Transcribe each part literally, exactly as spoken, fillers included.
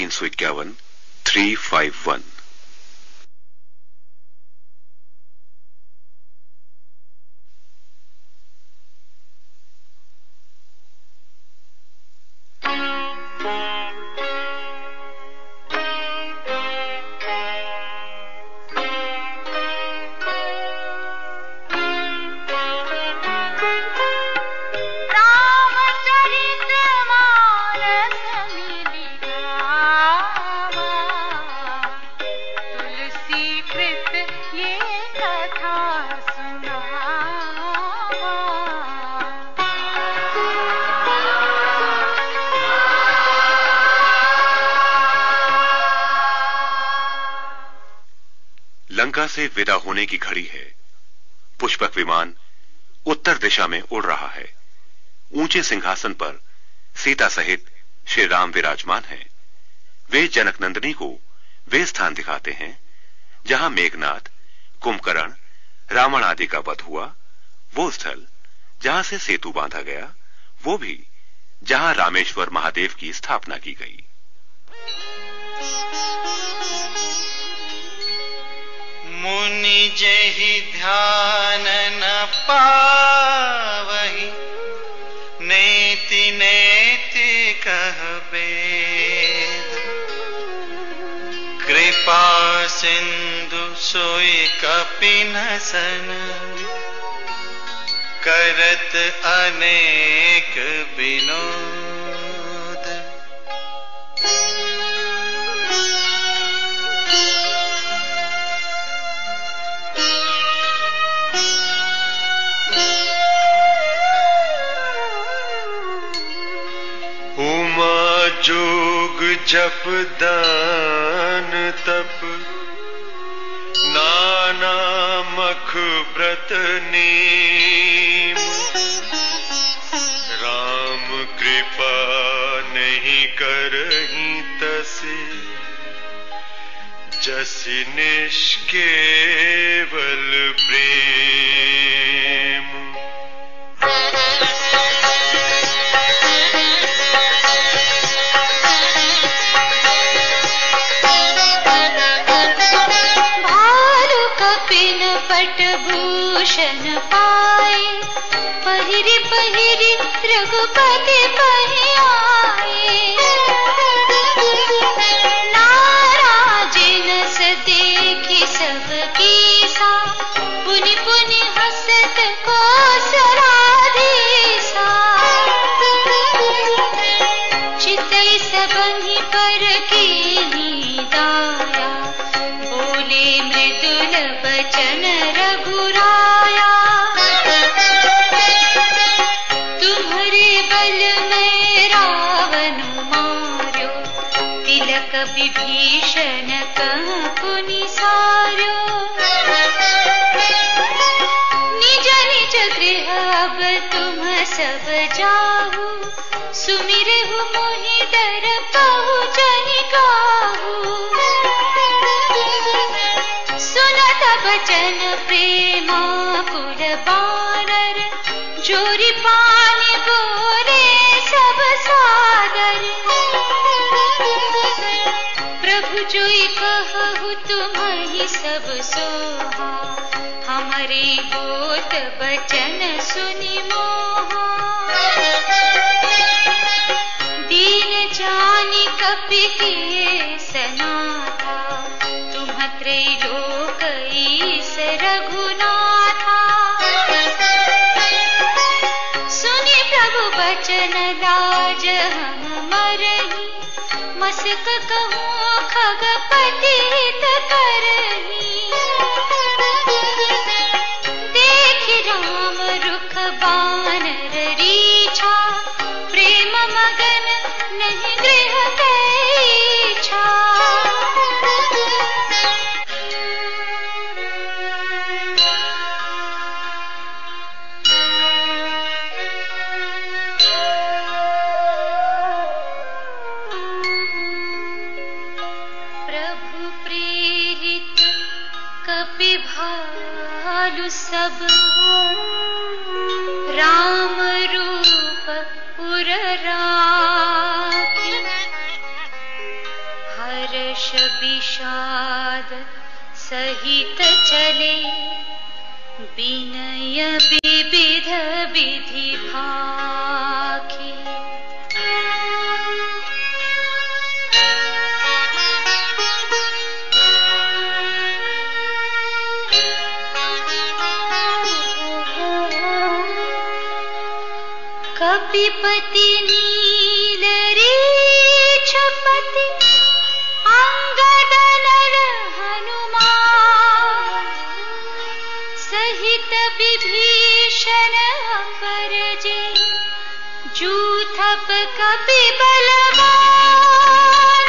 तीन सौ इक्यावन थ्री फाइव वन। लंका से विदा होने की घड़ी है। पुष्पक विमान उत्तर दिशा में उड़ रहा है। ऊंचे सिंहासन पर सीता सहित श्री राम विराजमान हैं। वे जनक नंदिनी को वे स्थान दिखाते हैं जहां मेघनाद, कुंभकर्ण, रावण आदि का वध हुआ, वो स्थल जहां से सेतु बांधा गया, वो भी जहां रामेश्वर महादेव की स्थापना की गई। मुनि जहि ध्यान न पावहि, नेति नेति कहबे। कृपा सिंधु सोई कपिनसन, करत अनेक विनोद। जोग जप दान तप, नाना मख व्रत नेम। राम कृपा नहीं करहि तसे, जसि निष्केवल प्रेम। भूषण पाए, पहिरी पहिरी रघुपति पहि आए। नाराजिन से देखी सब कीसा, पुनि पुनि हसत को सराधीसा। चितई सबहि पर कीन्ही दाया, बोले मृदुल बचन रघुराया। तुम्हारे बल में रावण मार्यो, तिलक विभीषण कहु निसार्यो। निज निज गृह अब तुम सब जाहु, सुमिरहु मोहि डर कहु जनि काहू। सुनत बचन प्रेमा कुल बानर, जोरी पानी बोले सब सादर। प्रभु जोई कहु तुम्हि सब सोहा, हमरे बोत बचन सुनि मोहा। दीन जानि कपि किए सनाथा, तुम त्रैलोक ईश रघुनाथा। सुनि प्रभु बचन लाज हम मरहि, मसक कहूँ खगपति हित करहि। देखि राम रुख बानर रीछा, प्रेम मगन नहीं गृह कैछा। भालु सब राम रूप उर राखी, सब सहित चले, विनय विविध विधि भाखी। कपिपति नीलरीछपति अंगद नर हनुमान, सहित विभीषण अपरजे, जूथप कपि बलवान।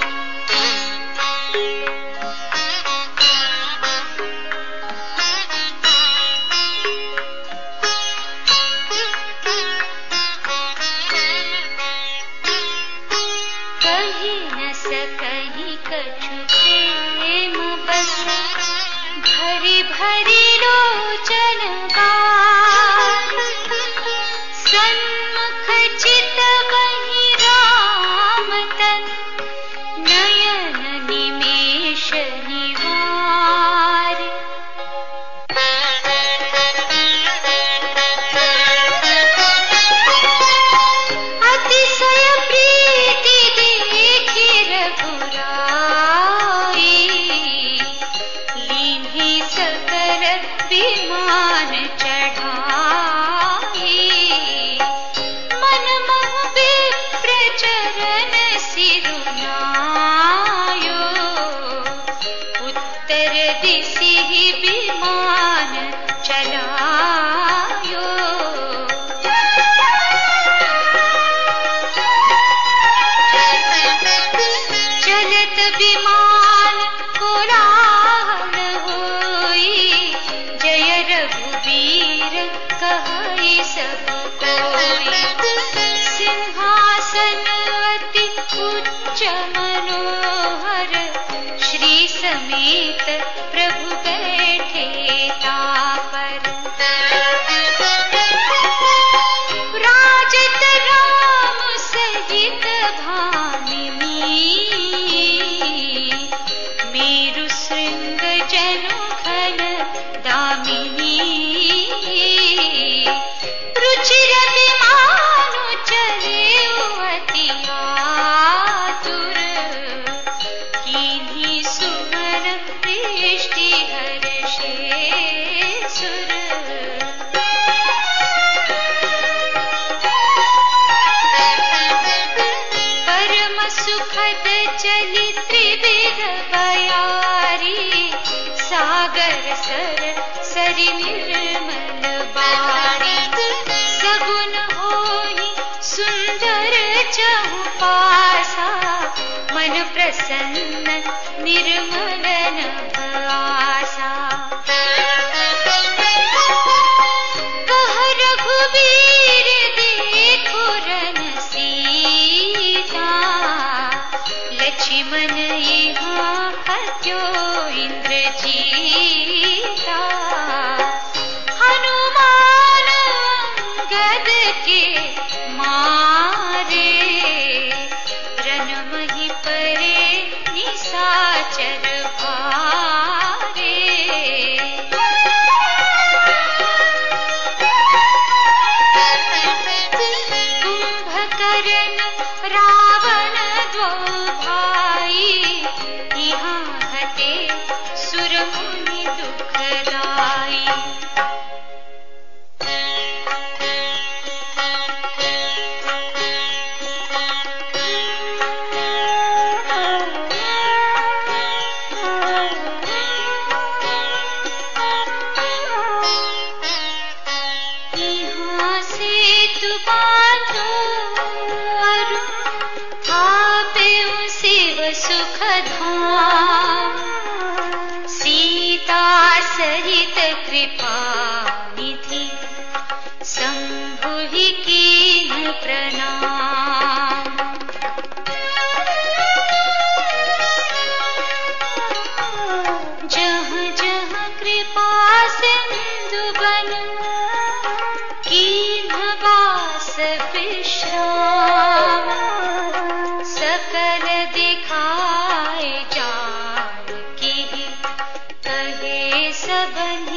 कही न सकहि कछु प्रेम बस, भरी भरी लोचन बार। सन्मुख चितवहि राम तन, नयन निमेष निवार। अतिशय प्रीति देखि रघुराई, लीन्ही सकल विमान चढ़ाई। मन मोह विप्र चरण सिरुनायो, उत्तर दिशि विमान चलायो। चलत विमान कोलाहल होई, जय रघुवीर कहई सब कोई। सिंहासन अति उच्च मनोहर, श्री समेत प्रभु बैठे तापर। राजत राम सहित भामिनी, मेरु श्रृंग जनु घन दामिनी। रुचिर विमानु चले अति आतुर, कीन्ही सुमन दृष्टि हर्षे सुर। परम सुखद चली त्रिविध बयारी, सागर सर सरि निर्मल बारी। सगुन होई सुंदर चहु पासा, मन प्रसन्न निर्मल नभ आसा। कह रघुवीर देखो रन सीता, लक्ष्मण यहाँ हत्यो इंद्रजीता। हनुमान अंगद के मारे, रनमहि परे निशाचर भारे। कुंभकर्ण रावण द्वौ भाई, यहाँ हते सुर मुनि दुखदाई। यहाँ सेतु बांधो अरु, थापेउ शिव सुख धाम। सीता सहित कृपा निधि, शंभुहि कीन्ह प्रणाम। जहाँ जहाँ कृपा सिंधु बन, कीन्ह वास विश्राम। सकल दिखाए जानकी सबन